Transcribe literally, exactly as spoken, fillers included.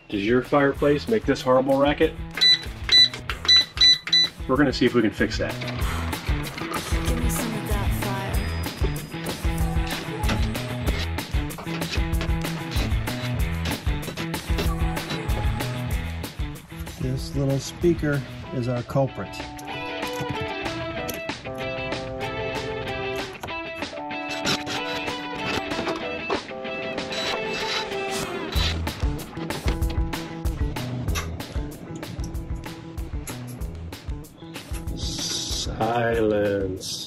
Does your fireplace make this horrible racket? We're gonna see if we can fix that. Give me some of that fire. This little speaker is our culprit. Silence.